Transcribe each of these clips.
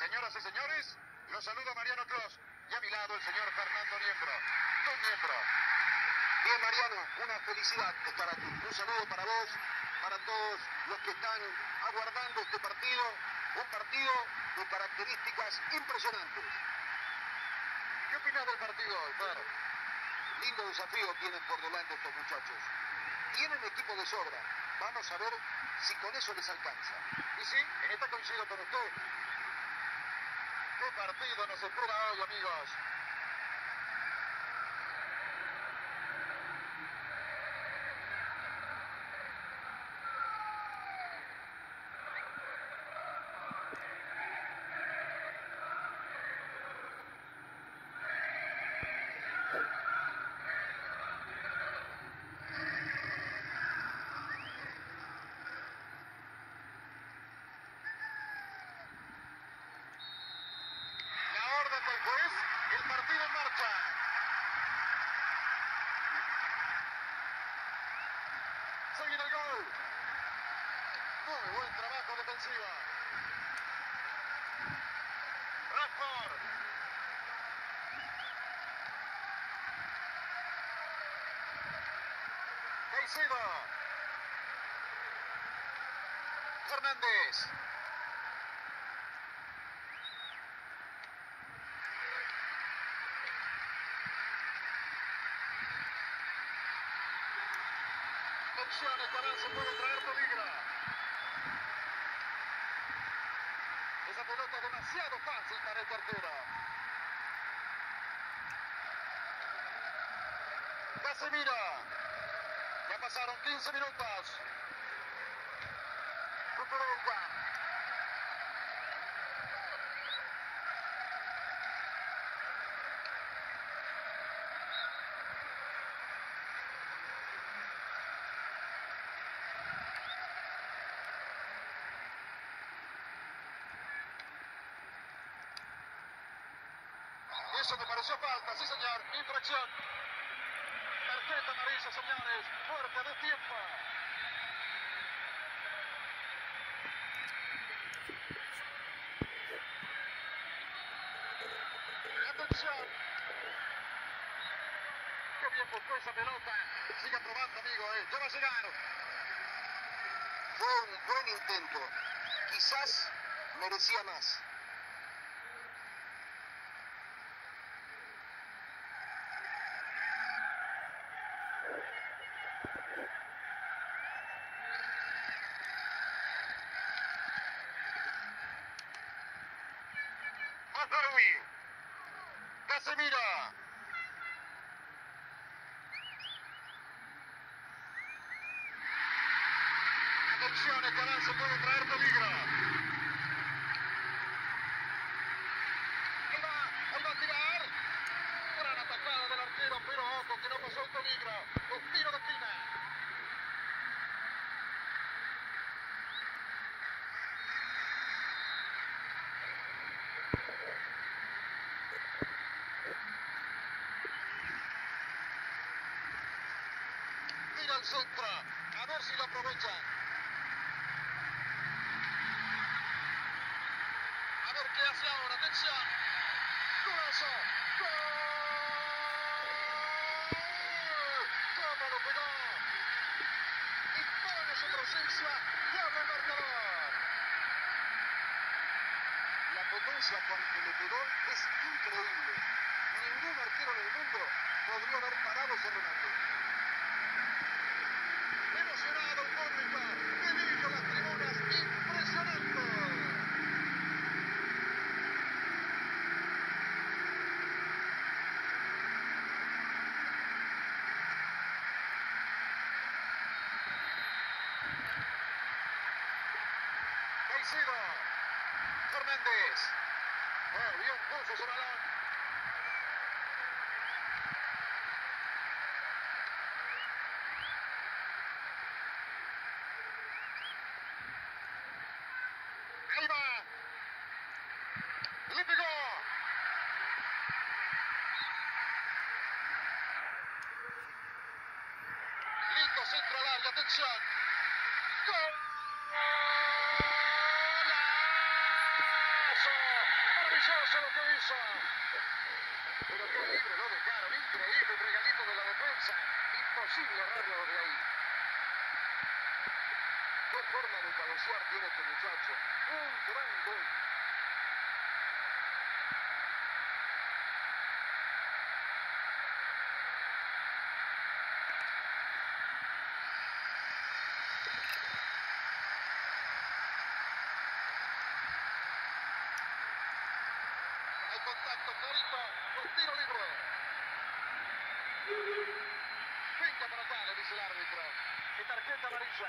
Señoras y señores, los saluda Mariano Clos y a mi lado el señor Fernando Niembro. Don Niembro. Bien, Mariano, una felicidad estar aquí. Un saludo para vos, para todos los que están aguardando este partido. Un partido de características impresionantes. ¿Qué opinas del partido hoy, Fer? Lindo desafío tienen por delante estos muchachos. Tienen equipo de sobra. Vamos a ver si con eso les alcanza. Y sí, en esta coincido con usted. ¿Qué partido nos espera hoy, amigos? Del juez, el partido en marcha. Se viene el gol. Muy buen trabajo defensivo. Rashford. Caicedo. Fernández. Atención, esta vez se puede traer peligro. Esa pelota es demasiado fácil para el portero. Casemiro. Ya pasaron 15 minutos. Cucurella. Eso me pareció falta, sí señor, infracción. Tarjeta amarilla, señores, fuerte de tiempo. Atención. Qué bien buscó esa pelota. Siga probando, amigo, ya va a llegar. Fue un buen intento. Quizás merecía más. Casemiro. Atención, este avance puede traer peligro. Ahí va a tirar. Gran atacada del arquero, pero ojo que no pasó el peligro. El tiro de esquina. Tira al centro. A ver si lo aprovechan. A ver qué hace ahora. Atención. ¡Golazo! ¡Gol! ¡Cómo lo pegó! Y pone su presencia y abre el marcador. La potencia con que le pegó es increíble. Ningún arquero en el mundo podría haber parado ese remate. Emocionado el público, delirio las tribunas, impresionante. Caicedo, Fernández, bien puso ese balón. Ahí va. Le pegó. Lindo centro al área. Atención. ¡Golazo! piso. Pero qué libre lo dejaron, increíble, un regalito de la defensa. Imposible errarlo desde ahí. Qué forma de cabecear tiene este muchacho. Un gran gol. Hay contacto clarito, un tiro libre. Venga para acá, le dice el árbitro. Y tarjeta amarilla.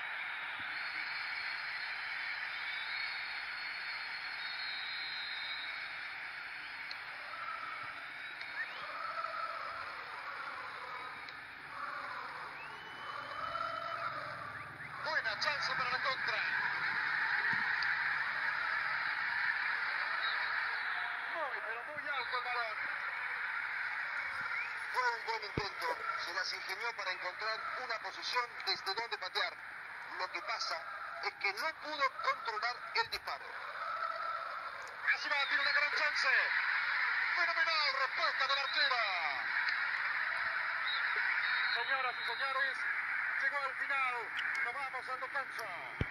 Buena chance para la contra. Pero muy alto el balón. Fue un buen intento, se las ingenió para encontrar una posición desde donde patear. Lo que pasa es que no pudo controlar el disparo. Así va, tiene una gran chance. Fenomenal respuesta del arquero. Señoras y señores, llegó al final. Nos vamos al descanso.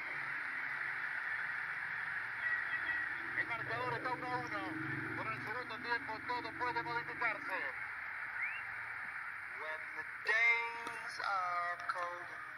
El marcador está 1-1. Por el segundo tiempo todo puede modificarse. When the days are cold